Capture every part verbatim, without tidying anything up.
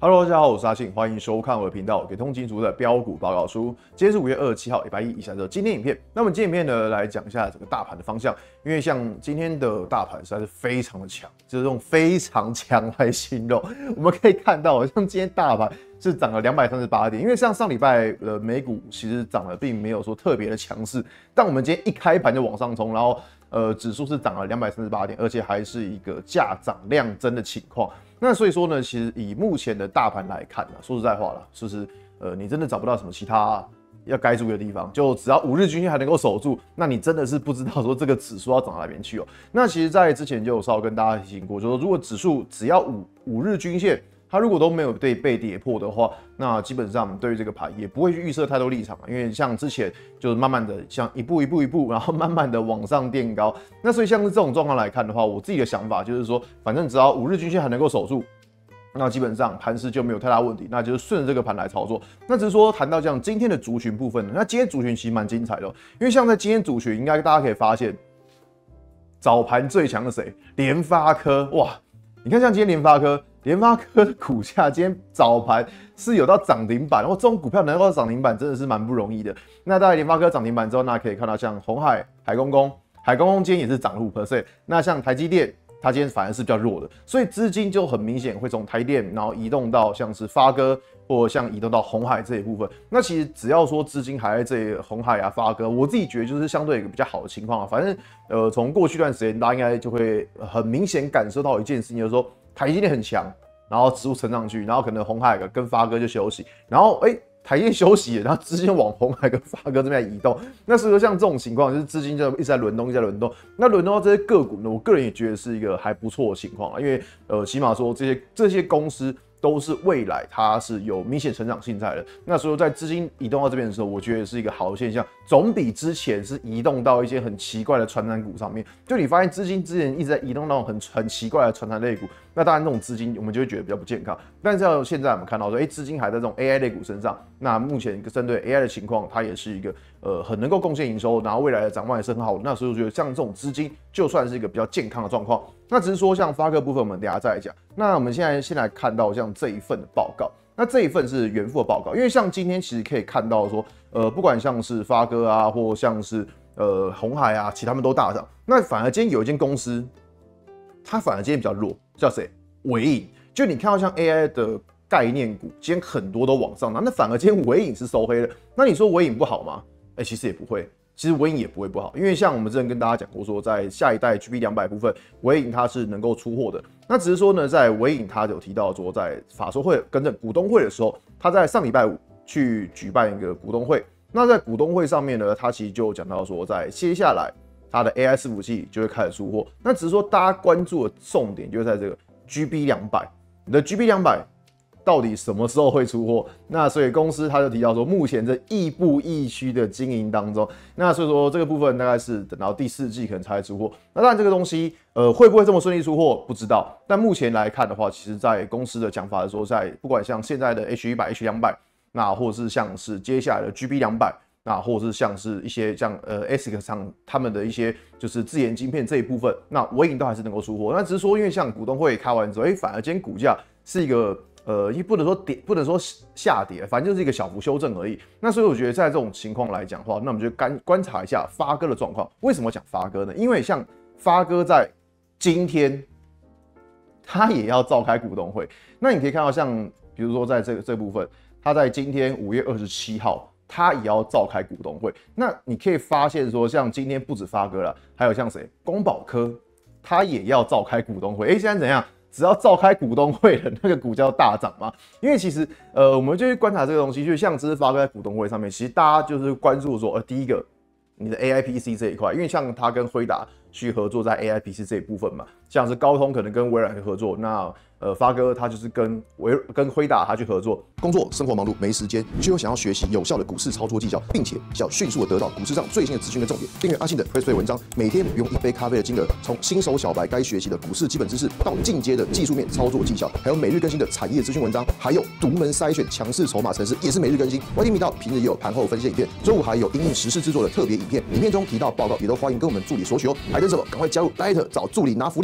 Hello， 大家好，我是阿信，欢迎收看我的频道，给通勤族的标股报告书。今天是五月二十七号，礼拜一，以下是今天影片。那么今天影片呢，来讲一下整个大盘的方向，因为像今天的大盘实在是非常的强，就是用非常强来形容。我们可以看到，像今天大盘是涨了两百三十八点，因为像上礼拜的美股其实涨了，并没有说特别的强势，但我们今天一开盘就往上冲，然后呃指数是涨了两百三十八点，而且还是一个价涨量增的情况。那所以说呢，其实以目前的大盘来看呢，说实在话啦，就是呃，你真的找不到什么其他要该注意的地方，就只要五日均线还能够守住，那你真的是不知道说这个指数要涨到哪边去哦。那其实，在之前就有稍微跟大家提醒过，就说如果指数只要五五日均线，它如果都没有被被跌破的话，那基本上对于这个盘也不会去预设太多立场，因为像之前就是慢慢的像一步一步一步，然后慢慢的往上垫高。那所以像是这种状况来看的话，我自己的想法就是说，反正只要五日均线还能够守住，那基本上盘势就没有太大问题，那就是顺着这个盘来操作。那只是说谈到这样今天的族群部分，那今天族群其实蛮精彩的，因为像在今天族群，应该大家可以发现，早盘最强的谁？联发科，哇！你看像今天联发科。联发科的股价今天早盘是有到涨停板，然后这种股票能够涨停板真的是蛮不容易的。那在联发科涨停板之后，那可以看到像鸿海、海公公、海公公今天也是涨了 百分之五。那像台积电，它今天反而是比较弱的，所以资金就很明显会从台电，然后移动到像是发哥，或像移动到鸿海这一部分。那其实只要说资金还在这里，鸿海啊、发哥，我自己觉得就是相对一个比较好的情况啊。反正呃，从过去一段时间，大家应该就会很明显感受到一件事情，就是说台积电很强。然后指数撑上去，然后可能鸿海跟发哥就休息，然后哎、欸，台积电休息了，然后资金往鸿海跟发哥这边移动。那所以说像这种情况，就是资金就一直在轮动，一直在轮动。那轮动到这些个股呢，我个人也觉得是一个还不错的情况啊，因为呃，起码说这些这些公司都是未来它是有明显成长性在的。那所以在资金移动到这边的时候，我觉得是一个好的现象，总比之前是移动到一些很奇怪的传产股上面。就你发现资金之前一直在移动到很很奇怪的传产类股。那当然，那种资金我们就会觉得比较不健康。但是现在我们看到说，哎、欸，资金还在这种 A I 类股身上。那目前针对 A I 的情况，它也是一个呃很能够贡献营收，然后未来的展望也是很好的。那所以我觉得像这种资金，就算是一个比较健康的状况。那只是说像发哥部分，我们等一下再来讲。那我们现在先来看到像这一份的报告。那这一份是原副的报告，因为像今天其实可以看到说，呃，不管像是发哥啊，或像是呃鸿海啊，其实他们都大涨。那反而今天有一间公司。它反而今天比较弱，叫谁？微影。就你看到像 A I 的概念股，今天很多都往上拿，那反而今天微影是收黑了。那你说微影不好吗？哎、欸，其实也不会，其实微影也不会不好，因为像我们之前跟大家讲过说，在下一代 G B 两百部分，微影它是能够出货的。那只是说呢，在微影它有提到说，在法说会跟着股东会的时候，他在上礼拜五去举办一个股东会。那在股东会上面呢，他其实就讲到说，在接下来。它的 A I 伺服器就会开始出货，那只是说大家关注的重点就是在这个 G B 两百，你的 G B 两百到底什么时候会出货？那所以公司他就提到说，目前在亦步亦趋的经营当中，那所以说这个部分大概是等到第四季可能才会出货。那当然这个东西呃会不会这么顺利出货不知道，但目前来看的话，其实在公司的讲法的时候，在不管像现在的 H 一百、H 两百，那或者是像是接下来的 G B 两百。那或者是像是一些像呃 A S I C 上他们的一些就是自研晶片这一部分，那微影都还是能够出货。那只是说，因为像股东会开完之后，哎、欸，反而今天股价是一个呃，不能说跌，不能说下跌，反正就是一个小幅修正而已。那所以我觉得在这种情况来讲的话，那我们就观观察一下发哥的状况。为什么讲发哥呢？因为像发哥在今天他也要召开股东会，那你可以看到像比如说在这个这部分，他在今天五月二十七号。他也要召开股东会，那你可以发现说，像今天不止发哥了，还有像谁，光宝科，他也要召开股东会。哎、欸，现在怎样？只要召开股东会的那个股价大涨嘛？因为其实呃，我们就去观察这个东西，就像这次发哥在股东会上面，其实大家就是关注说，呃，第一个你的 A I P C 这一块，因为像他跟辉达去合作在 A I P C 这一部分嘛，像是高通可能跟微软合作，那呃发哥他就是跟微跟辉达他去合作。 工作生活忙碌没时间，却又想要学习有效的股市操作技巧，并且想迅速的得到股市上最新的资讯跟重点，订阅阿信的 Press Play 文章，每天不用一杯咖啡的金额，从新手小白该学习的股市基本知识到进阶的技术面操作技巧，还有每日更新的产业资讯文章，还有独门筛选强势筹码程式也是每日更新。Y T 频道平日也有盘后分析影片，周五还有因应时事制作的特别影片，影片中提到报告也都欢迎跟我们助理索取哦。还等什么？赶快加入 Light 找助理拿福利吧！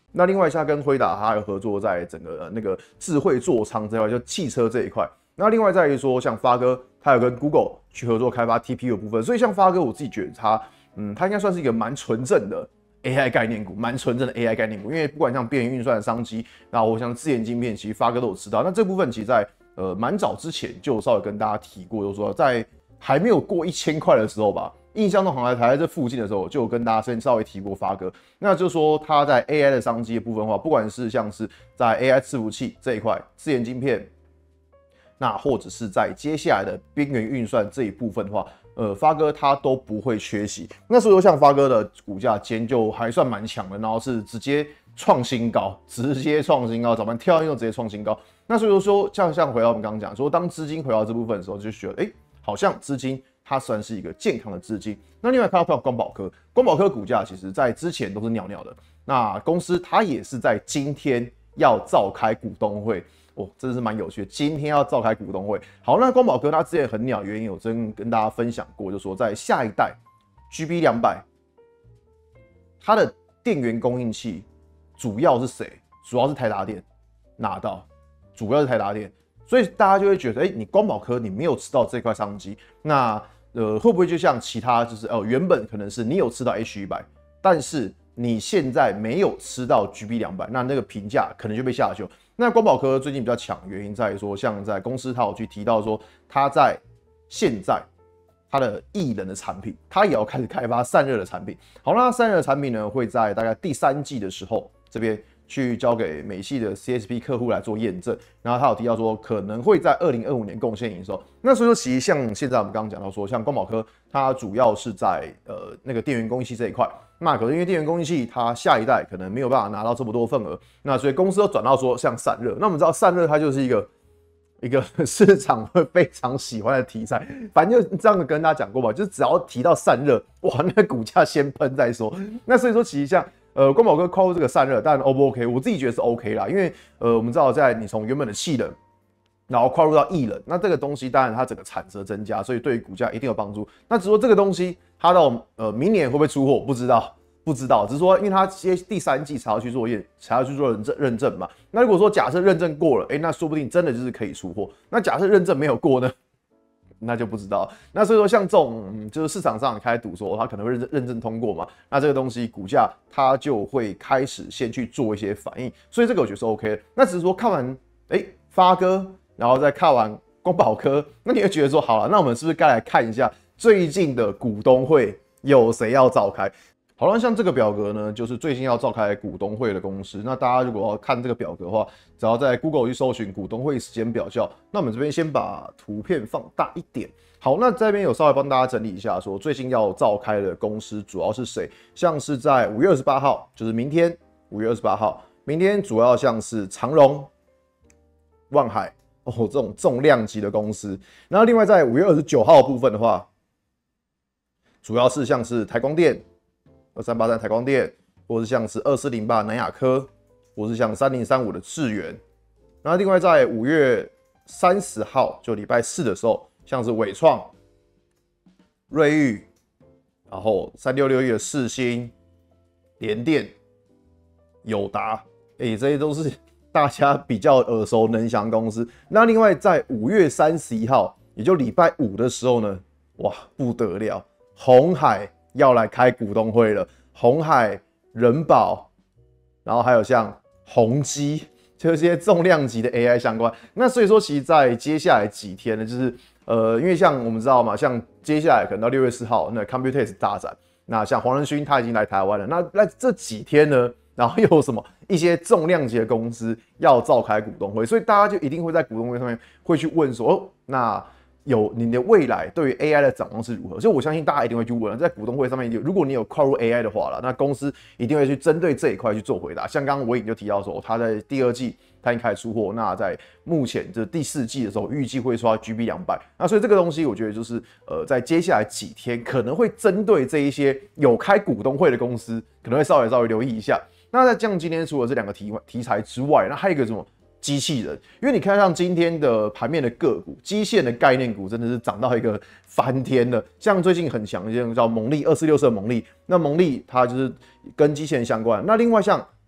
那另外一家跟辉达，它有合作在整个、呃、那个智慧座舱这块，就汽车这一块。那另外在于说，像发哥，他有跟 Google 去合作开发 T P U 的部分，所以像发哥，我自己觉得他，嗯，他应该算是一个蛮纯正的 A I 概念股，蛮纯正的 A I 概念股。因为不管像边缘运算的商机，然后像自研晶片，其实发哥都有吃到。那这部分其实在呃蛮早之前就稍微跟大家提过，就是说在还没有过一千块的时候吧。印象中好像还在这附近的时候，就有跟大家先稍微提过发哥。那就是说，他在 A I 的商机的部分的话，不管是像是在 A I 伺服器这一块、自研晶片，那或者是在接下来的边缘运算这一部分的话，呃，发哥他都不会缺席。那所以说，像发哥的股价今天就还算蛮强的，然后是直接创新高，直接创新高，早盘跳又直接创新高。那所以说，像像回到我们刚刚讲说，当资金回到这部分的时候，就觉得哎、欸，好像资金。它算是一个健康的资金。那另外看到光宝科，光宝科股价其实在之前都是鸟鸟的。那公司它也是在今天要召开股东会，哦，真的是蛮有趣的。今天要召开股东会。好，那光宝科它之前很鸟，原因有真跟大家分享过，就说在下一代 G B 两百，它的电源供应器主要是谁？主要是台达电拿到，主要是台达电。所以大家就会觉得，哎、欸，你光宝科你没有吃到这块商机，那呃会不会就像其他就是哦、呃、原本可能是你有吃到 H 一百，但是你现在没有吃到 G B 两百，那那个评价可能就被下修。那光宝科最近比较强，原因在于说，像在公司它有去提到说，它在现在它的艺人的产品，它也要开始开发散热的产品。好，那散热的产品呢，会在大概第三季的时候这边。去交给美系的 C S P 客户来做验证，然后他有提到说可能会在二零二五年贡献营收。那所以说，其实像现在我们刚刚讲到说，像光宝科它主要是在呃那个电源供应器这一块，那可是因为电源供应器它下一代可能没有办法拿到这么多份额，那所以公司都转到说像散热。那我们知道散热它就是一个一个市场会非常喜欢的题材，反正就这样跟大家讲过吧，就是只要提到散热，哇，那股价先喷再说。那所以说，其实像。呃，光宝科跨入这个散热，当然 O 不 OK？ 我自己觉得是 OK 啦，因为呃，我们知道在你从原本的气冷，然后跨入到液冷，那这个东西当然它整个产值增加，所以对于股价一定有帮助。那只是说这个东西它到呃明年会不会出货，不知道，不知道。只是说因为它接第三季才要去做验，才要去做认证认证嘛。那如果说假设认证过了，哎、欸，那说不定真的就是可以出货。那假设认证没有过呢？那就不知道。那所以说，像这种、嗯、就是市场上开始赌说它可能会认证认证通过嘛，那这个东西股价它就会开始先去做一些反应，所以这个我觉得是 OK 的。那只是说看完哎、欸、发哥，然后再看完光宝科，那你会觉得说好了，那我们是不是该来看一下最近的股东会有谁要召开？好了，像这个表格呢，就是最近要召开股东会的公司。那大家如果要看这个表格的话，只要在 Google 去搜寻股东会时间表叫。那我们这边先把图片放大一点。好，那这边有稍微帮大家整理一下，说最近要召开的公司主要是谁？像是在五月二十八号，就是明天五月二十八号，明天主要像是长荣、万海哦这种重量级的公司。然后另外在五月二十九号的部分的话，主要是像是台光电。二三八三台光电，或是像是二四零八南亚科，或是像三零三五的智原。然后另外在五月三十号，就礼拜四的时候，像是伟创、瑞昱，然后三六六一的世芯、联电、友达，哎、欸，这些都是大家比较耳熟能详的公司。那另外在五月三十一号，也就礼拜五的时候呢，哇，不得了，鸿海。要来开股东会了，鸿海、人保，然后还有像宏基，这些重量级的 A I 相关。那所以说，其实在接下来几天呢，就是呃，因为像我们知道嘛，像接下来可能到六月四号那 Computex 大展，那像黄仁勋他已经来台湾了，那那这几天呢，然后又有什么一些重量级的公司要召开股东会，所以大家就一定会在股东会上面会去问说，哦，那。有你的未来对于 A I 的展望是如何？所以我相信大家一定会去问，在股东会上面，如果你有跨入 A I 的话了，那公司一定会去针对这一块去做回答。像刚刚我已经就提到说，他在第二季他已经开始出货，那在目前这第四季的时候，预计会刷 G B 两百。那所以这个东西，我觉得就是呃，在接下来几天可能会针对这一些有开股东会的公司，可能会稍微稍微留意一下。那在这样今天除了这两个题题材之外，那还有一个什么？机器人，因为你看像今天的盘面的个股，基线的概念股真的是涨到一个翻天了。像最近很强的叫蒙利二四六四的蒙利，那蒙利它就是跟机器人相关。那另外像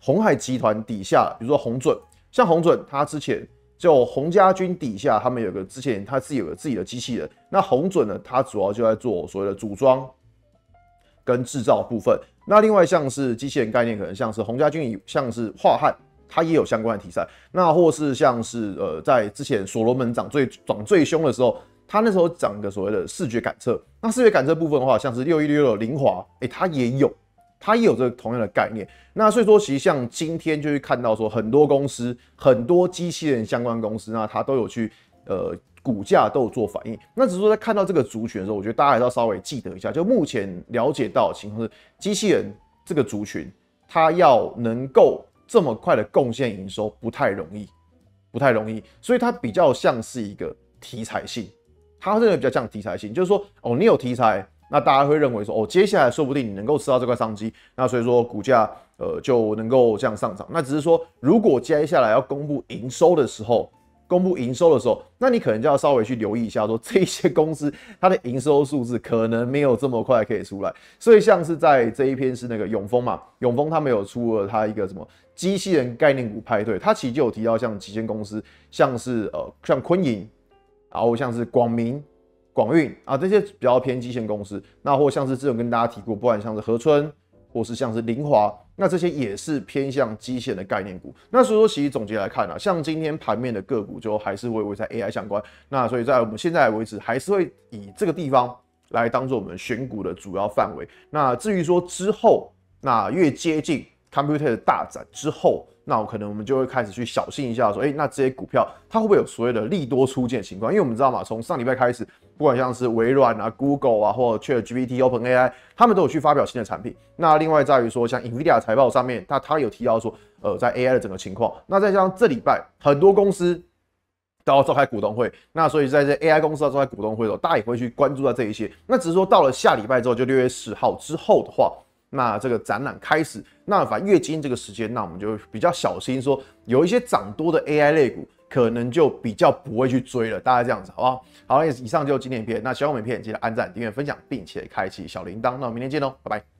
鸿海集团底下，比如说鸿准，像鸿准，它之前就鸿家军底下，他们有个之前他自己有个自己的机器人。那鸿准呢，它主要就在做所谓的组装跟制造部分。那另外像是机器人概念，可能像是鸿家军，像是华汉，它也有相关的题材。那或是像是呃，在之前所罗门涨最涨最凶的时候，它那时候涨个所谓的视觉感测。那视觉感测部分的话，像是六一六六的凌华，哎，它也有。它也有这个同样的概念，那所以说，其实像今天就会看到说，很多公司、很多机器人相关公司，那它都有去呃股价都有做反应。那只是说在看到这个族群的时候，我觉得大家还是要稍微记得一下，就目前了解到的情况是，机器人这个族群，它要能够这么快的贡献营收，不太容易，不太容易，所以它比较像是一个题材性，它真的比较像题材性，就是说，哦，你有题材。那大家会认为说，哦，接下来说不定你能够吃到这块商机，那所以说股价呃就能够这样上涨。那只是说，如果接下来要公布营收的时候，公布营收的时候，那你可能就要稍微去留意一下说，这些公司它的营收数字可能没有这么快可以出来。所以像是在这一篇是那个永丰嘛，永丰他们有出了它一个什么机器人概念股派对，它其实就有提到像几间公司，像是呃像昆盈，然后像是广明。广运啊，这些比较偏基线公司，那或像是之前跟大家提过，不管像是和春，或是像是凌华，那这些也是偏向基线的概念股。那所以说，其实总结来看啊，像今天盘面的个股就还是会围在 A I 相关。那所以在我们现在为止，还是会以这个地方来当做我们选股的主要范围。那至于说之后，那越接近 Computex 的大展之后，那我可能我们就会开始去小心一下，说，哎、欸，那这些股票它会不会有所谓的利多出现的情况？因为我们知道嘛，从上礼拜开始，不管像是微软啊、Google 啊，或者 ChatGPT、OpenAI， 他们都有去发表新的产品。那另外在于说，像 Nvidia 财报上面，它它有提到说，呃，在 A I 的整个情况。那再加上这礼拜很多公司都要召开股东会，那所以在这 A I 公司要召开股东会的时候，大家也会去关注到这一些。那只是说到了下礼拜之后，就六月十号之后的话。那这个展览开始，那反正越近这个时间，那我们就比较小心说，有一些涨多的 A I 类股，可能就比较不会去追了。大概这样子，好不好？好，以上就是今天影片。那喜欢我们影片，记得按赞、订阅、分享，并且开启小铃铛。那我们明天见喽，拜拜。